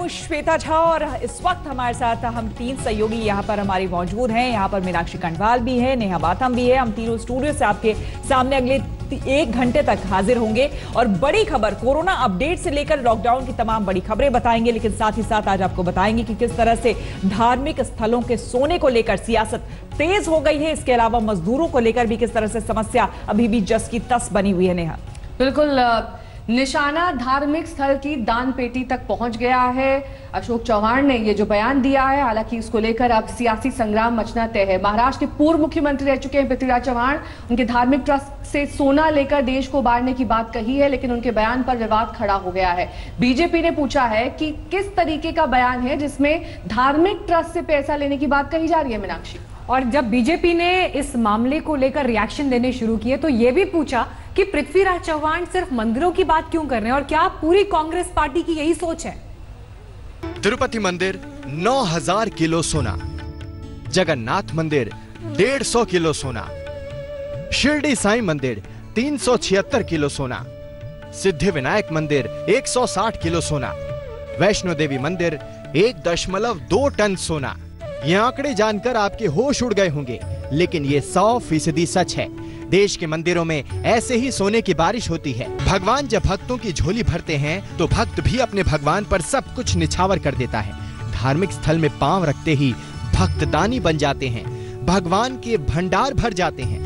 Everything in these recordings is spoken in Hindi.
हूँ श्वेता झा और इस वक्त हमारे साथ हम तीन सहयोगी यहाँ पर हमारे मौजूद हैं। यहाँ पर मीनाक्षी कंडवाल भी है, नेहा बाथम भी है। हम तीनों स्टूडियो से आपके सामने अगले 1 घंटे तक हाजिर होंगे और बड़ी खबर कोरोना अपडेट से लेकर लॉकडाउन की तमाम बड़ी खबरें बताएंगे, लेकिन साथ ही साथ आज आपको बताएंगे कि किस तरह से धार्मिक स्थलों के सोने को लेकर सियासत तेज हो गई है। इसके अलावा मजदूरों को लेकर भी किस तरह से समस्या अभी भी जस की तस बनी हुई है। नेहा, बिल्कुल, निशाना धार्मिक स्थल की दान पेटी तक पहुंच गया है। अशोक चव्हाण ने ये जो बयान दिया है, हालांकि इसको लेकर अब सियासी संग्राम मचना तय है। महाराष्ट्र के पूर्व मुख्यमंत्री रह चुके हैं पृथ्वीराज चव्हाण, उनके धार्मिक ट्रस्ट से सोना लेकर देश को उबारने की बात कही है, लेकिन उनके बयान पर विवाद खड़ा हो गया है। बीजेपी ने पूछा है कि किस तरीके का बयान है जिसमें धार्मिक ट्रस्ट से पैसा लेने की बात कही जा रही है। मीनाक्षी, और जब बीजेपी ने इस मामले को लेकर रिएक्शन देने शुरू किए तो यह भी पूछा कि पृथ्वीराज चव्हाण सिर्फ मंदिरों की बात क्यों कर रहे हैं और क्या पूरी कांग्रेस पार्टी की यही सोच है। तिरुपति मंदिर 9000 किलो सोना, जगन्नाथ मंदिर 150 किलो सोना, शिरडी साईं मंदिर 376 किलो सोना, सिद्धि विनायक मंदिर 160 किलो सोना, वैष्णो देवी मंदिर 1.2 टन सोना। ये आंकड़े जानकर आपके होश उड़ गए होंगे, लेकिन ये 100% सच है। देश के मंदिरों में ऐसे ही सोने की बारिश होती है। भगवान जब भक्तों की झोली भरते हैं तो भक्त भी अपने भगवान पर सब कुछ निछावर कर देता है। धार्मिक स्थल में पांव रखते ही भक्त दानी बन जाते हैं, भगवान के भंडार भर जाते हैं।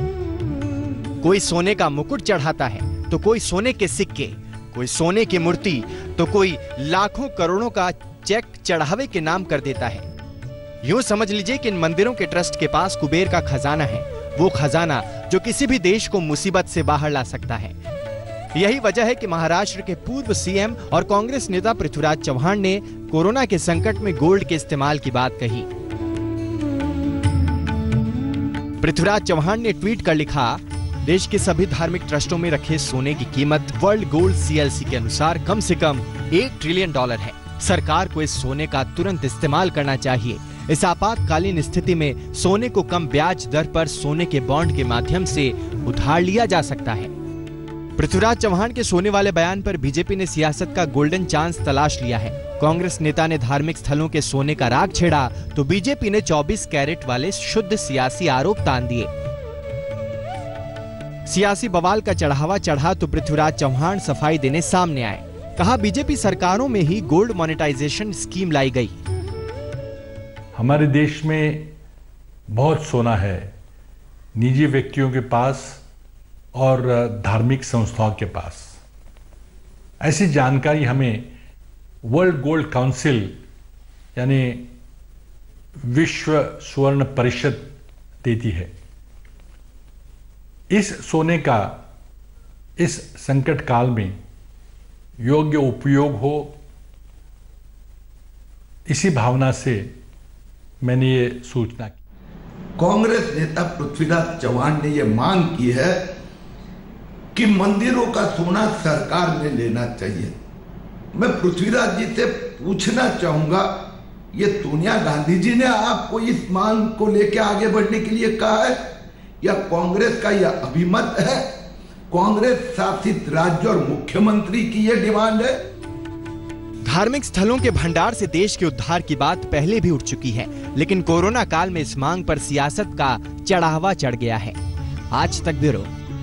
कोई सोने का मुकुट चढ़ाता है तो कोई सोने के सिक्के, कोई सोने की मूर्ति तो कोई लाखों करोड़ों का चेक चढ़ावे के नाम कर देता है। यूं समझ लीजिए कि इन मंदिरों के ट्रस्ट के पास कुबेर का खजाना है, वो खजाना जो किसी भी देश को मुसीबत से बाहर ला सकता है। यही वजह है कि महाराष्ट्र के पूर्व सीएम और कांग्रेस नेता पृथ्वीराज चव्हाण ने कोरोना के संकट में गोल्ड के इस्तेमाल की बात कही। पृथ्वीराज चव्हाण ने ट्वीट कर लिखा, देश के सभी धार्मिक ट्रस्टों में रखे सोने की कीमत वर्ल्ड गोल्ड सीएलसी के अनुसार कम से कम $1 ट्रिलियन है। सरकार को इस सोने का तुरंत इस्तेमाल करना चाहिए। इस आपातकालीन स्थिति में सोने को कम ब्याज दर पर सोने के बॉन्ड के माध्यम से उधार लिया जा सकता है। पृथ्वीराज चव्हाण के सोने वाले बयान पर बीजेपी ने सियासत का गोल्डन चांस तलाश लिया है। कांग्रेस नेता ने धार्मिक स्थलों के सोने का राग छेड़ा तो बीजेपी ने 24 कैरेट वाले शुद्ध सियासी आरोप तान दिए। सियासी बवाल का चढ़ावा चढ़ा तो पृथ्वीराज चव्हाण सफाई देने सामने आए। कहा, बीजेपी सरकारों में ही गोल्ड मोनेटाइजेशन स्कीम लाई गई। हमारे देश में बहुत सोना है, निजी व्यक्तियों के पास और धार्मिक संस्थाओं के पास। ऐसी जानकारी हमें वर्ल्ड गोल्ड काउंसिल यानी विश्व स्वर्ण परिषद देती है। इस सोने का इस संकट काल में योग्य उपयोग हो, इसी भावना से मैंने ये सूचना की। कांग्रेस नेता पृथ्वीराज चव्हाण ने यह मांग की है कि मंदिरों का सोना सरकार ने लेना चाहिए। मैं पृथ्वीराज जी से पूछना चाहूंगा, ये सोनिया गांधी जी ने आपको इस मांग को लेकर आगे बढ़ने के लिए कहा है या कांग्रेस का यह अभिमत है? कांग्रेस शासित राज्य और मुख्यमंत्री की यह डिमांड है? धार्मिक स्थलों के भंडार से देश के उद्धार की बात पहले भी उठ चुकी है, लेकिन कोरोना काल में इस मांग पर सियासत का चढ़ावा चढ़ गया है। आज तक ब्यूरो।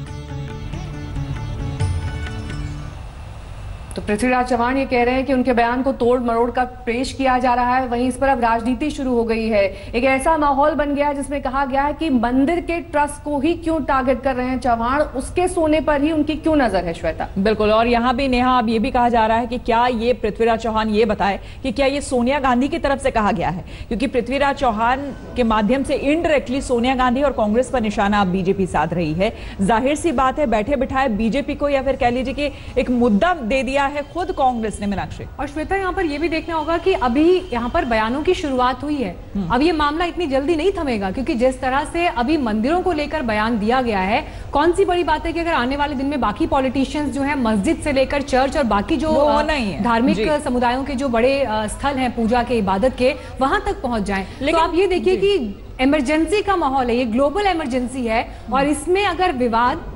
तो पृथ्वीराज चव्हाण ये कह रहे हैं कि उनके बयान को तोड़ मरोड़ कर पेश किया जा रहा है, वहीं इस पर अब राजनीति शुरू हो गई है। एक ऐसा माहौल बन गया जिसमें कहा गया है कि मंदिर के ट्रस्ट को ही क्यों टारगेट कर रहे हैं चव्हाण, उसके सोने पर ही उनकी क्यों नजर है। श्वेता, बिल्कुल, और यहाँ भी नेहा अब ये भी कहा जा रहा है कि क्या ये पृथ्वीराज चव्हाण ये बताए कि क्या ये सोनिया गांधी की तरफ से कहा गया है, क्योंकि पृथ्वीराज चव्हाण के माध्यम से इनडायरेक्टली सोनिया गांधी और कांग्रेस पर निशाना अब बीजेपी साध रही है। जाहिर सी बात है, बैठे बिठाए बीजेपी को या फिर कह लीजिए कि एक मुद्दा दे दिया है खुद कांग्रेस ने। मीनाक्षी और श्वेता, यहाँ पर यह भी देखना होगा कि अभी यहाँ पर बयानों की शुरुआत हुई है। अब ये मामला इतनी जल्दी नहीं थमेगा, क्योंकि जिस तरह से अभी मंदिरों को लेकर बयान दिया गया है, कौन सी बड़ी बात है कि अगर आने वाले दिन में बाकी पॉलिटिशियंस जो है मस्जिद से लेकर चर्च और बाकी जो धार्मिक समुदायों के जो बड़े स्थल हैं पूजा के, इबादत के, वहां तक पहुंच जाए। तो आप ये देखिए कि इमरजेंसी का माहौल है, ये ग्लोबल इमरजेंसी है और इसमें अगर विवाद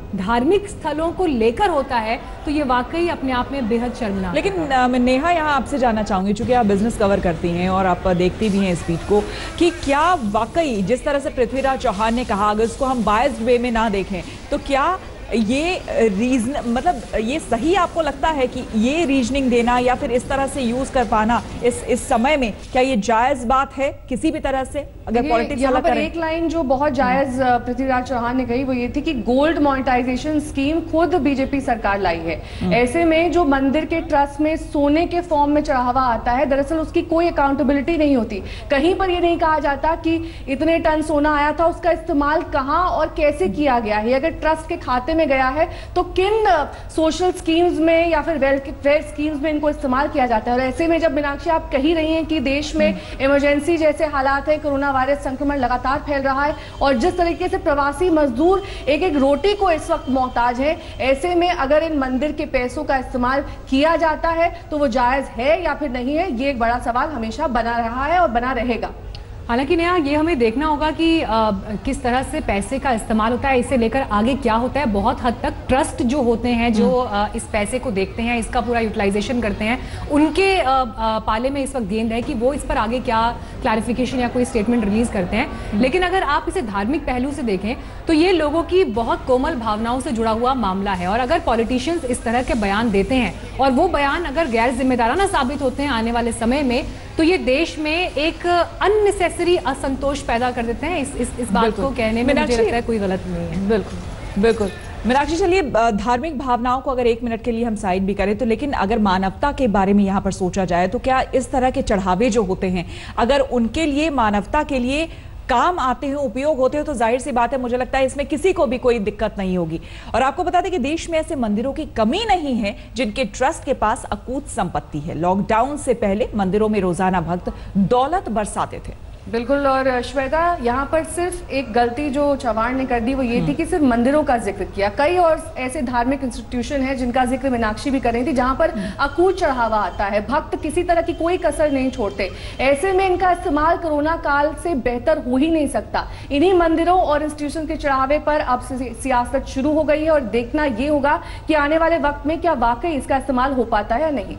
धार्मिक स्थलों को लेकर होता है तो ये वाकई अपने आप में बेहद शर्मनाक। लेकिन मैं नेहा यहाँ आपसे जानना चाहूंगी, चूंकि आप बिजनेस कवर करती हैं और आप देखती भी हैं इस बीट को, कि क्या वाकई जिस तरह से पृथ्वीराज चौहान ने कहा, अगर इसको हम बायस्ड वे में ना देखें तो क्या ये रीजन, मतलब ये सही आपको लगता है कि ये रीजनिंग देना या फिर इस तरह से यूज कर पाना इस समय में, क्या ये जायज बात है किसी भी तरह से? अगर पॉलिटिक्स यहाँ पर एक लाइन जो बहुत जायज पृथ्वीराज चौहान ने कही वो ये थी कि गोल्ड मोनेटाइजेशन स्कीम खुद बीजेपी सरकार लाई है। ऐसे में जो मंदिर के ट्रस्ट में सोने के फॉर्म में चढ़ावा आता है, दरअसल उसकी कोई अकाउंटेबिलिटी नहीं होती। कहीं पर ये नहीं कहा जाता कि इतने टन सोना आया था, उसका इस्तेमाल कहाँ और कैसे किया गया है। अगर ट्रस्ट के खाते में गया है तो किन सोशल स्कीम्स में या फिर वेलफेयर स्कीम्स में इनको इस्तेमाल किया जाता है। और ऐसे में जब मीनाक्षी आप कही रही हैं कि देश में इमरजेंसी जैसे हालात है, कोरोना वायरस संक्रमण लगातार फैल रहा है और जिस तरीके से प्रवासी मजदूर एक एक रोटी को इस वक्त मोहताज है, ऐसे में अगर इन मंदिर के पैसों का इस्तेमाल किया जाता है तो वो जायज है या फिर नहीं है, ये एक बड़ा सवाल हमेशा बना रहा है और बना रहेगा। हालांकि नेहा ये हमें देखना होगा कि किस तरह से पैसे का इस्तेमाल होता है, इसे लेकर आगे क्या होता है। बहुत हद तक ट्रस्ट जो होते हैं, जो इस पैसे को देखते हैं, इसका पूरा यूटिलाइजेशन करते हैं, उनके पाले में इस वक्त गेंद है कि वो इस पर आगे क्या क्लैरिफिकेशन या कोई स्टेटमेंट रिलीज करते हैं। लेकिन अगर आप इसे धार्मिक पहलू से देखें तो ये लोगों की बहुत कोमल भावनाओं से जुड़ा हुआ मामला है। और अगर पॉलिटिशियंस इस तरह के बयान देते हैं और वो बयान अगर गैर जिम्मेदाराना साबित होते हैं आने वाले समय में, तो ये देश में एक अननेसेसरी असंतोष पैदा कर देते हैं। इस बात को कहने में मुझे लगता है कोई गलत नहीं है। बिल्कुल बिल्कुल। मीनाक्षी, चलिए धार्मिक भावनाओं को अगर एक मिनट के लिए हम साइड भी करें तो, लेकिन अगर मानवता के बारे में यहाँ पर सोचा जाए तो क्या इस तरह के चढ़ावे जो होते हैं, अगर उनके लिए मानवता के लिए काम आते हैं, उपयोग होते हैं, तो जाहिर सी बात है, मुझे लगता है इसमें किसी को भी कोई दिक्कत नहीं होगी। और आपको बता दें कि देश में ऐसे मंदिरों की कमी नहीं है जिनके ट्रस्ट के पास अकूत संपत्ति है। लॉकडाउन से पहले मंदिरों में रोजाना भक्त दौलत बरसाते थे। बिल्कुल। और श्वेता, यहाँ पर सिर्फ एक गलती जो चौहान ने कर दी वो ये थी कि सिर्फ मंदिरों का जिक्र किया। कई और ऐसे धार्मिक इंस्टीट्यूशन है जिनका जिक्र मीनाक्षी भी कर रही थी, जहाँ पर अकूत चढ़ावा आता है, भक्त किसी तरह की कोई कसर नहीं छोड़ते। ऐसे में इनका इस्तेमाल कोरोना काल से बेहतर हो ही नहीं सकता। इन्हीं मंदिरों और इंस्टीट्यूशन के चढ़ावे पर अब सियासत शुरू हो गई है और देखना ये होगा कि आने वाले वक्त में क्या वाकई इसका इस्तेमाल हो पाता है या नहीं।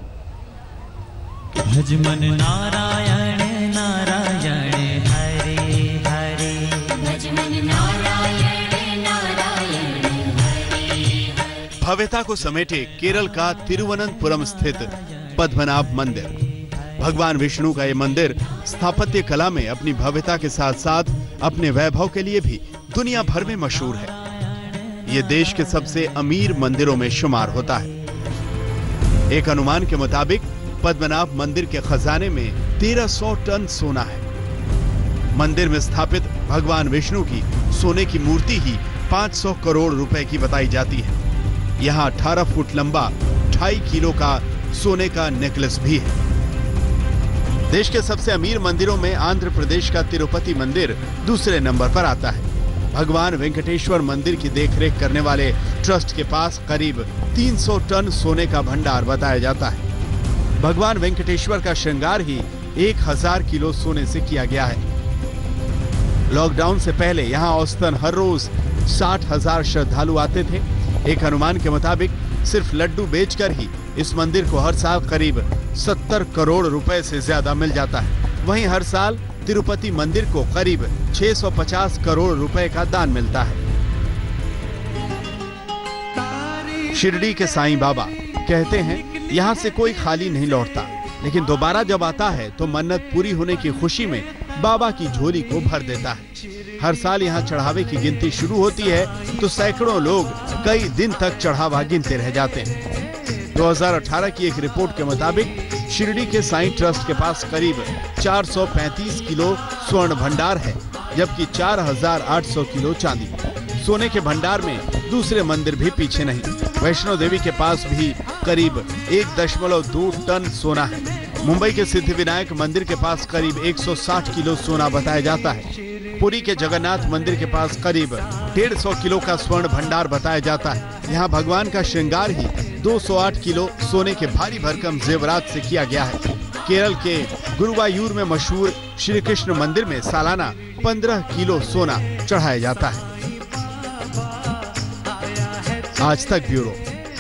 भजमन नारायण नारायण हरे हरे, भजमन नारायण नारायण हरे। भव्यता को समेटे केरल का तिरुवनंतपुरम स्थित पद्मनाभ मंदिर। भगवान विष्णु का ये मंदिर स्थापत्य कला में अपनी भव्यता के साथ साथ अपने वैभव के लिए भी दुनिया भर में मशहूर है। ये देश के सबसे अमीर मंदिरों में शुमार होता है। एक अनुमान के मुताबिक पद्मनाभ मंदिर के खजाने में 1300 टन सोना है। मंदिर में स्थापित भगवान विष्णु की सोने की मूर्ति ही 500 करोड़ रुपए की बताई जाती है। यहाँ 18 फुट लंबा 2.5 किलो का सोने का नेकलेस भी है। देश के सबसे अमीर मंदिरों में आंध्र प्रदेश का तिरुपति मंदिर दूसरे नंबर पर आता है। भगवान वेंकटेश्वर मंदिर की देखरेख करने वाले ट्रस्ट के पास करीब 300 टन सोने का भंडार बताया जाता है। भगवान वेंकटेश्वर का श्रृंगार ही 1000 किलो सोने से किया गया है। लॉकडाउन से पहले यहाँ औसतन हर रोज 60,000 श्रद्धालु आते थे। एक अनुमान के मुताबिक सिर्फ लड्डू बेचकर ही इस मंदिर को हर साल करीब 70 करोड़ रुपए से ज्यादा मिल जाता है। वहीं हर साल तिरुपति मंदिर को करीब 650 करोड़ रुपए का दान मिलता है। शिरडी के साईं बाबा कहते हैं यहाँ से कोई खाली नहीं लौटता, लेकिन दोबारा जब आता है तो मन्नत पूरी होने की खुशी में बाबा की झोली को भर देता है। हर साल यहाँ चढ़ावे की गिनती शुरू होती है तो सैकड़ों लोग कई दिन तक चढ़ावा गिनते रह जाते हैं। 2018 की एक रिपोर्ट के मुताबिक शिरडी के साईं ट्रस्ट के पास करीब 435 किलो स्वर्ण भंडार है, जबकि 4800 किलो चांदी। सोने के भंडार में दूसरे मंदिर भी पीछे नहीं। वैष्णो देवी के पास भी करीब 1.2 टन सोना है। मुंबई के सिद्धिविनायक मंदिर के पास करीब 160 किलो सोना बताया जाता है। पुरी के जगन्नाथ मंदिर के पास करीब 150 किलो का स्वर्ण भंडार बताया जाता है। यहाँ भगवान का श्रृंगार ही 208 किलो सोने के भारी भरकम जेवरात से किया गया है। केरल के गुरुवायूर में मशहूर श्री कृष्ण मंदिर में सालाना 15 किलो सोना चढ़ाया जाता है। आज तक ब्यूरो।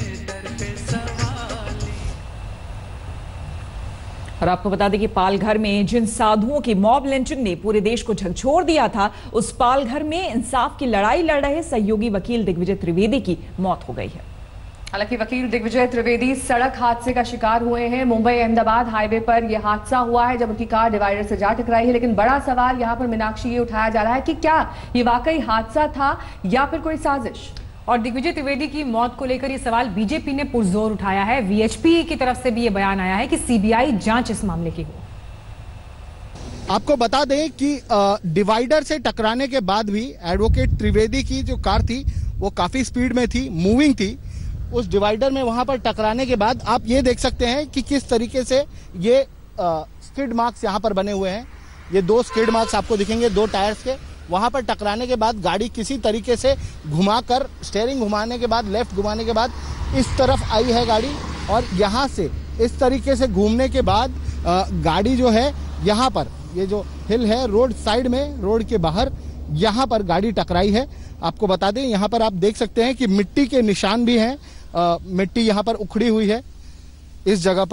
और आपको बता दें कि पालघर में जिन साधुओं की मॉब लिंचिंग ने पूरे देश को झकझोर दिया था, उस पालघर में इंसाफ की लड़ाई लड़ रहे सहयोगी वकील दिग्विजय त्रिवेदी की मौत हो गई है। हालांकि वकील दिग्विजय त्रिवेदी सड़क हादसे का शिकार हुए हैं। मुंबई अहमदाबाद हाईवे पर यह हादसा हुआ है जब उनकी कार डिवाइडर से जा टकराई है। लेकिन बड़ा सवाल यहां पर मीनाक्षी ये उठाया जा रहा है कि क्या ये वाकई हादसा था या फिर कोई साजिश। और दिग्विजय त्रिवेदी की मौत को लेकर ये सवाल बीजेपी ने पुरजोर उठाया है। वीएचपी की तरफ से भी ये बयान आया है कि सीबीआई जांच इस मामले की हो। आपको बता दें कि डिवाइडर से टकराने के बाद भी एडवोकेट त्रिवेदी की जो कार थी वो काफी स्पीड में थी, मूविंग थी। उस डिवाइडर में वहां पर टकराने के बाद आप ये देख सकते हैं कि किस तरीके से ये स्किड मार्क्स यहाँ पर बने हुए हैं। ये 2 स्किड मार्क्स आपको दिखेंगे 2 टायर्स के। वहां पर टकराने के बाद गाड़ी किसी तरीके से घुमाकर, स्टीयरिंग घुमाने के बाद, लेफ्ट घुमाने के बाद इस तरफ आई है गाड़ी, और यहाँ से इस तरीके से घूमने के बाद गाड़ी जो है यहाँ पर, ये जो हिल है रोड साइड में, रोड के बाहर यहाँ पर गाड़ी टकराई है। आपको बता दें यहाँ पर आप देख सकते हैं कि मिट्टी के निशान भी हैं। मिट्टी यहाँ पर उखड़ी हुई है इस जगह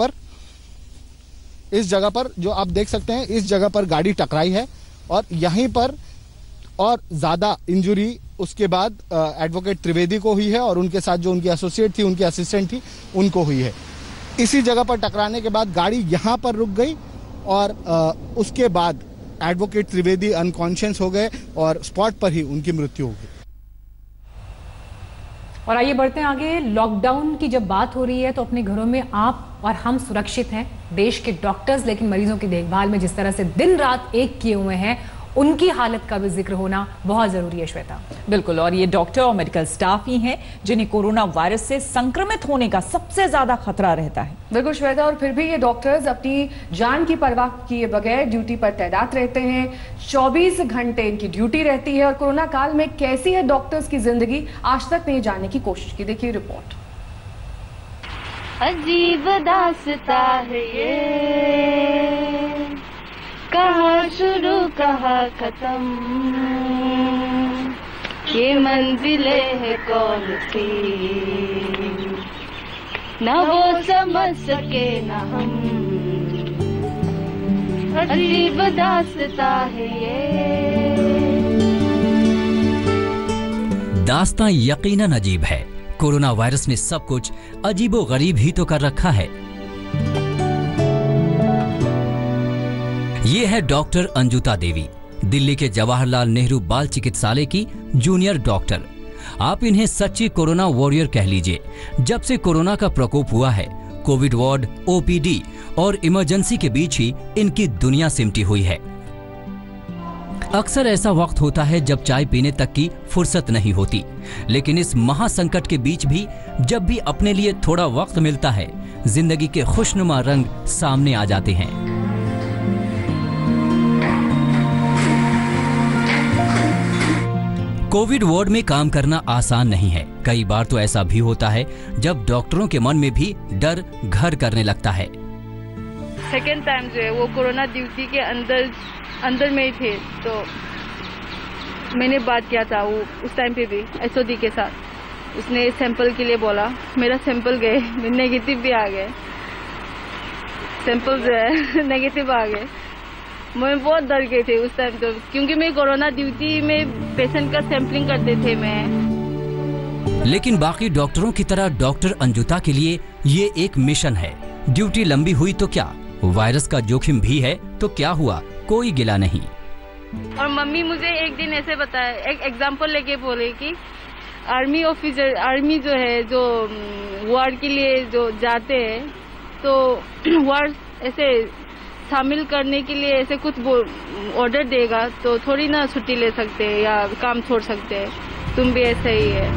पर जो आप देख सकते हैं, इस जगह पर गाड़ी टकराई है। और यहीं पर और ज्यादा इंजरी उसके बाद एडवोकेट त्रिवेदी को हुई है और उनके साथ जो उनकी एसोसिएट थी, उनकी असिस्टेंट थी, उनको हुई है। इसी जगह पर टकराने के बाद गाड़ी यहाँ पर रुक गई और उसके बाद एडवोकेट त्रिवेदी अनकॉन्शियस हो गए और स्पॉट पर ही उनकी मृत्यु हो गई। और आइए बढ़ते हैं आगे। लॉकडाउन की जब बात हो रही है तो अपने घरों में आप और हम सुरक्षित हैं। देश के डॉक्टर्स लेकिन मरीजों की देखभाल में जिस तरह से दिन रात एक किए हुए हैं, उनकी हालत का भी जिक्र होना बहुत जरूरी है श्वेता। बिल्कुल, और ये डॉक्टर और मेडिकल स्टाफ ही हैं जिन्हें कोरोना वायरस से संक्रमित होने का सबसे ज्यादा खतरा रहता है। बिल्कुल श्वेता, और फिर भी ये डॉक्टर्स अपनी जान की परवाह किए बगैर ड्यूटी पर तैनात रहते हैं। 24 घंटे इनकी ड्यूटी रहती है। और कोरोना काल में कैसी है डॉक्टर्स की जिंदगी, आज तक ने जानने की कोशिश की। देखिए रिपोर्ट। अजीब दास्ता है ये, कहाँ शुरू कहाँ खत्म, ये मंजिलें है कौन सी, न वो समझ सके न हम, अजीब दास्ता है ये। दास्तां यकीनन अजीब है। कोरोना वायरस ने सब कुछ अजीबो गरीब ही तो कर रखा है। ये है डॉक्टर अंजुता देवी, दिल्ली के जवाहरलाल नेहरू बाल चिकित्सालय की जूनियर डॉक्टर। आप इन्हें सच्ची कोरोना वॉरियर कह लीजिए। जब से कोरोना का प्रकोप हुआ है, कोविड वार्ड, ओपीडी और इमरजेंसी के बीच ही इनकी दुनिया सिमटी हुई है। अक्सर ऐसा वक्त होता है जब चाय पीने तक की फुर्सत नहीं होती, लेकिन इस महासंकट के बीच भी जब भी अपने लिए थोड़ा वक्त मिलता है, जिंदगी के खुशनुमा रंग सामने आ जाते हैं। कोविड वार्ड में काम करना आसान नहीं है। कई बार तो ऐसा भी होता है जब डॉक्टरों के मन में भी डर घर करने लगता है। सेकेंड टाइम जो है वो कोरोना ड्यूटी के अंदर में ही थे, तो मैंने बात किया था वो उस टाइम पे भी एसओडी के साथ। उसने सैंपल के लिए बोला, मेरा सैंपल गए, नेगेटिव भी आ गए, सैंपल जो है नेगेटिव आ गए। मैं बहुत डर गए थे उस टाइम तो, क्योंकि मैं कोरोना ड्यूटी में पेशेंट का सैंपलिंग करते थे मैं। लेकिन बाकी डॉक्टरों की तरह डॉक्टर अंजुता के लिए ये एक मिशन है। ड्यूटी लंबी हुई तो क्या, वायरस का जोखिम भी है तो क्या हुआ, कोई गिला नहीं। और मम्मी मुझे एक दिन ऐसे बताया, एक एग्जांपल लेके बोले कि आर्मी ऑफिसर, आर्मी जो है जो वार्ड के लिए जो जाते हैं, तो वार्ड ऐसे शामिल करने के लिए ऐसे कुछ ऑर्डर देगा तो थोड़ी ना छुट्टी ले सकते हैं या काम छोड़ सकते हैं। तुम भी ऐसा ही है।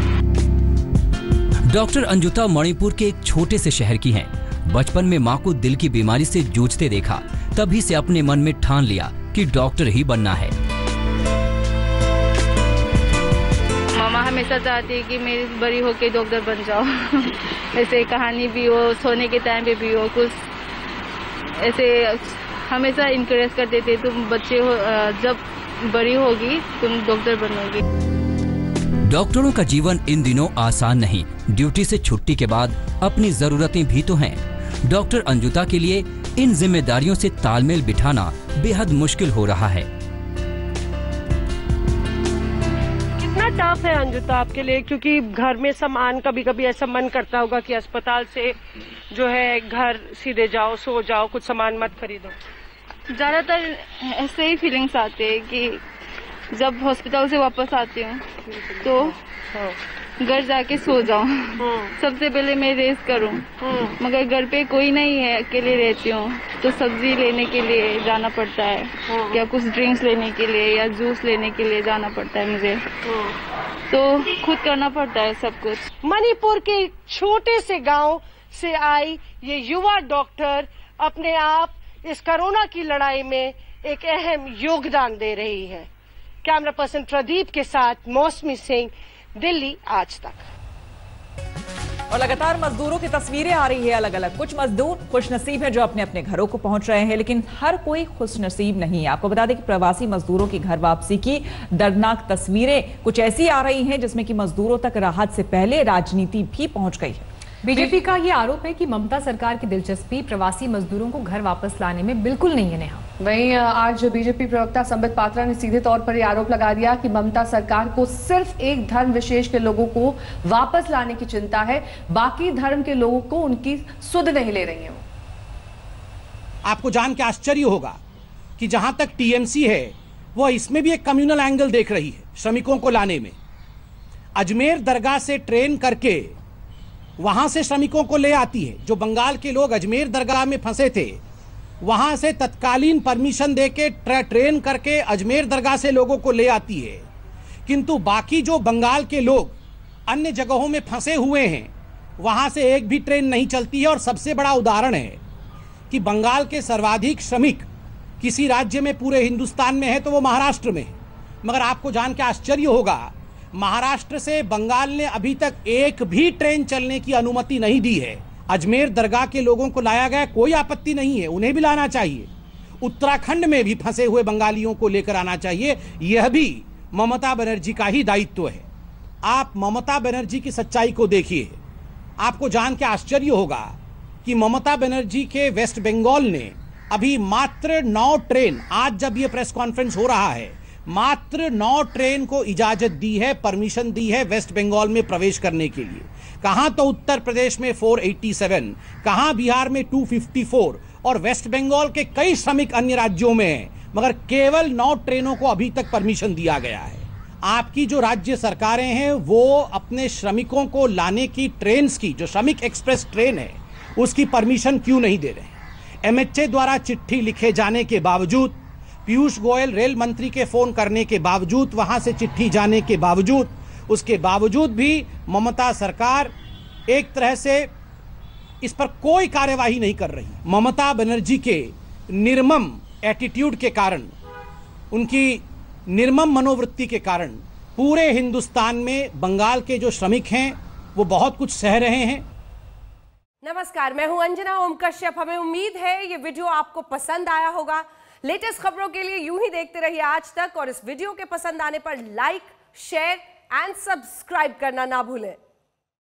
डॉक्टर अंजुता मणिपुर के एक छोटे से शहर की हैं। बचपन में मां को दिल की बीमारी से जूझते देखा, तभी से अपने मन में ठान लिया कि डॉक्टर ही बनना है। मामा हमेशा चाहती है कि मैं बड़ी होके डॉक्टर बन जाऊं। ऐसे कहानी भी हो, सोने के टाइम पे भी हो, कुछ ऐसे हमेशा इनकरेज करते थे, तुम बच्चे हो, जब बड़ी होगी तुम डॉक्टर बनोगी। डॉक्टरों का जीवन इन दिनों आसान नहीं। ड्यूटी से छुट्टी के बाद अपनी जरूरतें भी तो हैं। डॉक्टर अंजुता के लिए इन जिम्मेदारियों से तालमेल बिठाना बेहद मुश्किल हो रहा है। कितना टफ है अंजुता आपके लिए, क्योंकि घर में सामान कभी कभी ऐसा मन करता होगा कि अस्पताल से जो है घर सीधे जाओ, सो जाओ, कुछ सामान मत खरीदो। ज़्यादातर ऐसे ही फीलिंग्स आते हैं कि जब हॉस्पिटल से वापस आती हूँ तो घर जाके सो जाऊँ, सबसे पहले मैं रेस्ट करूँ। मगर घर पे कोई नहीं है, अकेले रहती हूँ, तो सब्जी लेने के लिए जाना पड़ता है या कुछ ड्रिंक्स लेने के लिए या जूस लेने के लिए जाना पड़ता है मुझे, तो खुद करना पड़ता है सब कुछ। मणिपुर के छोटे से गांव से आई ये युवा डॉक्टर अपने आप इस कोरोना की लड़ाई में एक अहम योगदान दे रही है। कैमरा पर्सन प्रदीप के साथ मौसमी सिंह, दिल्ली आज तक। और लगातार मजदूरों की तस्वीरें आ रही है अलग अलग। कुछ मजदूर खुशनसीब हैं जो अपने अपने घरों को पहुंच रहे हैं, लेकिन हर कोई खुशनसीब नहीं है। आपको बता दें कि प्रवासी मजदूरों की घर वापसी की दर्दनाक तस्वीरें कुछ ऐसी आ रही हैं जिसमें कि मजदूरों तक राहत से पहले राजनीति भी पहुंच गई है। बीजेपी का ये आरोप है कि ममता सरकार की दिलचस्पी प्रवासी मजदूरों को घर वापस लाने में बिल्कुल नहीं है। नेहा, वहीं आज बीजेपी प्रवक्ता संबित पात्रा ने सीधे तौर पर यह आरोप लगा दिया कि ममता सरकार को सिर्फ एक धर्म विशेष के लोगों को वापस लाने की चिंता है, बाकी धर्म के लोगों को उनकी सुध नहीं ले रही है। आपको जान के आश्चर्य होगा कि जहां तक टीएमसी है वह इसमें भी एक कम्युनल एंगल देख रही है श्रमिकों को लाने में। अजमेर दरगाह से ट्रेन करके वहां से श्रमिकों को ले आती है। जो बंगाल के लोग अजमेर दरगाह में फंसे थे, वहां से तत्कालीन परमिशन देके ट्रेन करके अजमेर दरगाह से लोगों को ले आती है। किंतु बाकी जो बंगाल के लोग अन्य जगहों में फंसे हुए हैं, वहां से एक भी ट्रेन नहीं चलती है। और सबसे बड़ा उदाहरण है कि बंगाल के सर्वाधिक श्रमिक किसी राज्य में पूरे हिंदुस्तान में है तो वो महाराष्ट्र में है। मगर आपको जान के आश्चर्य होगा, महाराष्ट्र से बंगाल ने अभी तक एक भी ट्रेन चलने की अनुमति नहीं दी है। अजमेर दरगाह के लोगों को लाया गया, कोई आपत्ति नहीं है, उन्हें भी लाना चाहिए। उत्तराखंड में भी फंसे हुए बंगालियों को लेकर आना चाहिए। यह भी ममता बनर्जी का ही दायित्व है। आप ममता बनर्जी की सच्चाई को देखिए, आपको जान के आश्चर्य होगा कि ममता बनर्जी के वेस्ट बंगाल ने अभी मात्र 9 ट्रेन, आज जब यह प्रेस कॉन्फ्रेंस हो रहा है, मात्र 9 ट्रेन को इजाजत दी है, परमिशन दी है वेस्ट बंगाल में प्रवेश करने के लिए। कहां तो उत्तर प्रदेश में 487, कहां बिहार में 254 और वेस्ट बंगाल के कई श्रमिक अन्य राज्यों में हैं, मगर केवल 9 ट्रेनों को अभी तक परमिशन दिया गया है। आपकी जो राज्य सरकारें हैं वो अपने श्रमिकों को लाने की ट्रेन की, जो श्रमिक एक्सप्रेस ट्रेन है, उसकी परमिशन क्यों नहीं दे रहे हैं? एमएचए द्वारा चिट्ठी लिखे जाने के बावजूद, पीयूष गोयल रेल मंत्री के फोन करने के बावजूद, वहां से चिट्ठी जाने के बावजूद, उसके बावजूद भी ममता सरकार एक तरह से इस पर कोई कार्यवाही नहीं कर रही। ममता बनर्जी के निर्मम एटीट्यूड के कारण, उनकी निर्मम मनोवृत्ति के कारण पूरे हिंदुस्तान में बंगाल के जो श्रमिक हैं वो बहुत कुछ सह रहे हैं। नमस्कार, मैं हूं अंजना ओम कश्यप। हमें उम्मीद है ये वीडियो आपको पसंद आया होगा। लेटेस्ट खबरों के लिए यूं ही देखते रहिए आज तक, और इस वीडियो के पसंद आने पर लाइक, शेयर एंड सब्सक्राइब करना ना भूलें।